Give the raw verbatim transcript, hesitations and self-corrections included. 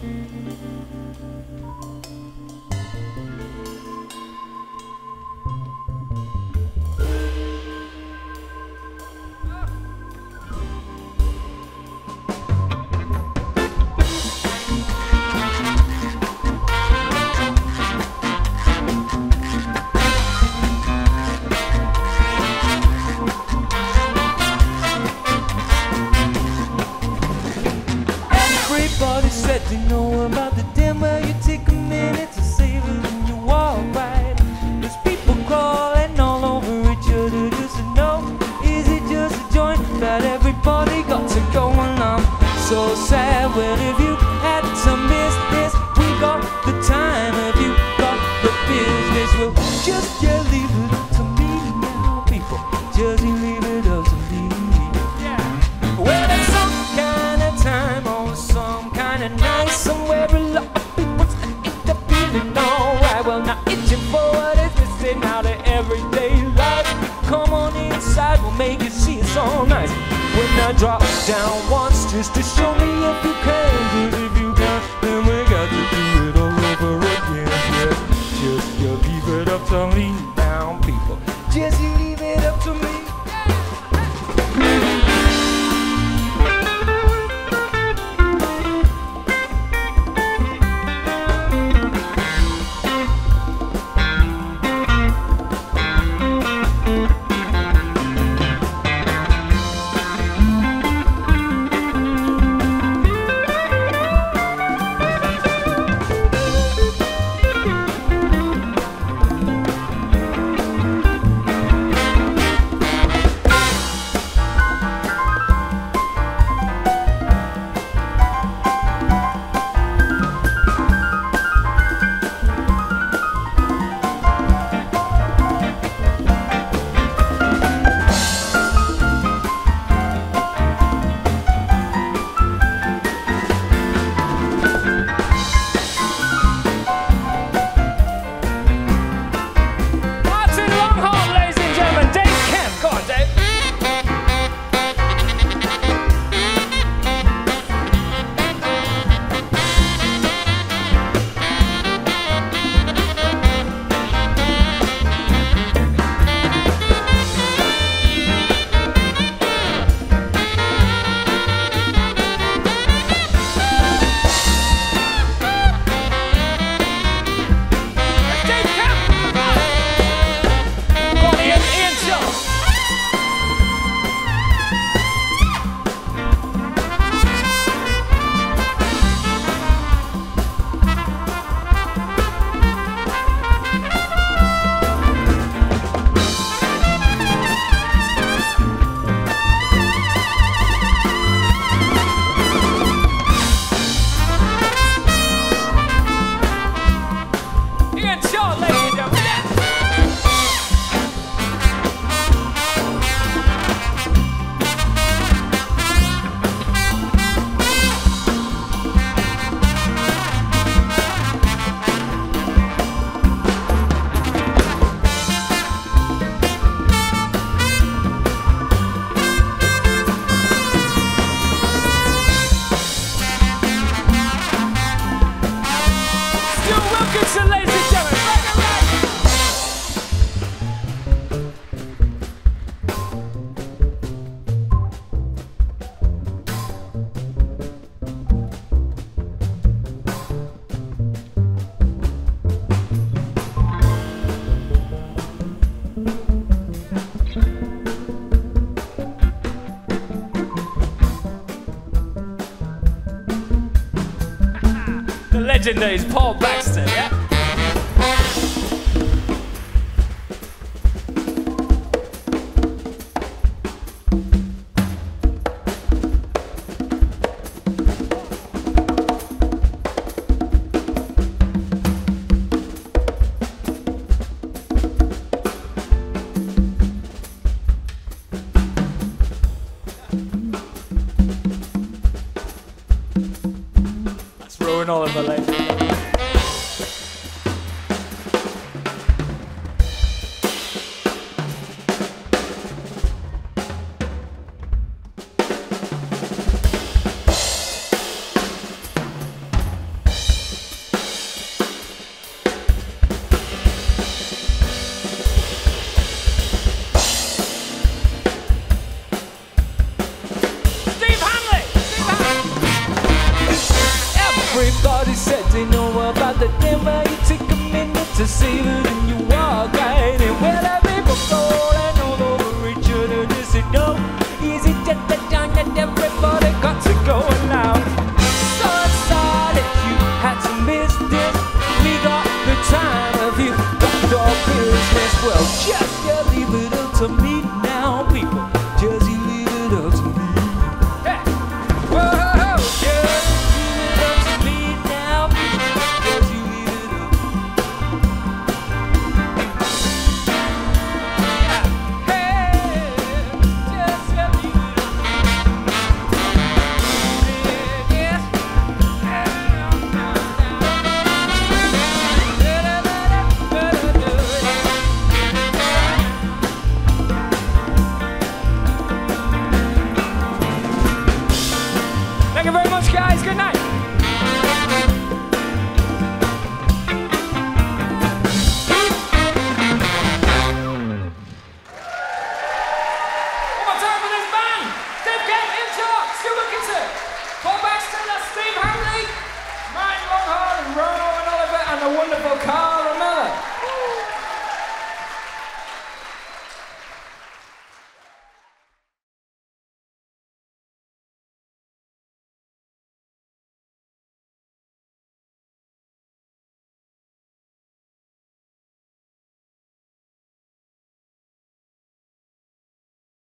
Everybody said they know about the damn well. You take a minute to save it and you walk right. There's people crawling all over each other just to know, is it just a joint that everybody got to go? And I'm so sad. Well, if you had to miss this, we got the time. If you got the business, well, just yeah, leave it up to me now, people. Just you leave it up to me. Yeah. Well, there's some kind of time on some kind of night somewhere a lot of people's into feeling alright. Well, now itching for what is missing out of everyday life. Come on inside, we'll make you see it's all nice. When I drop down once just to show me if you can, 'cause if you can, then we got to do it all over again. Yeah, just you leave it up to me now, people. Just you leave it up to me. Legendary Paul Baxter, yeah? All of the late. savor, then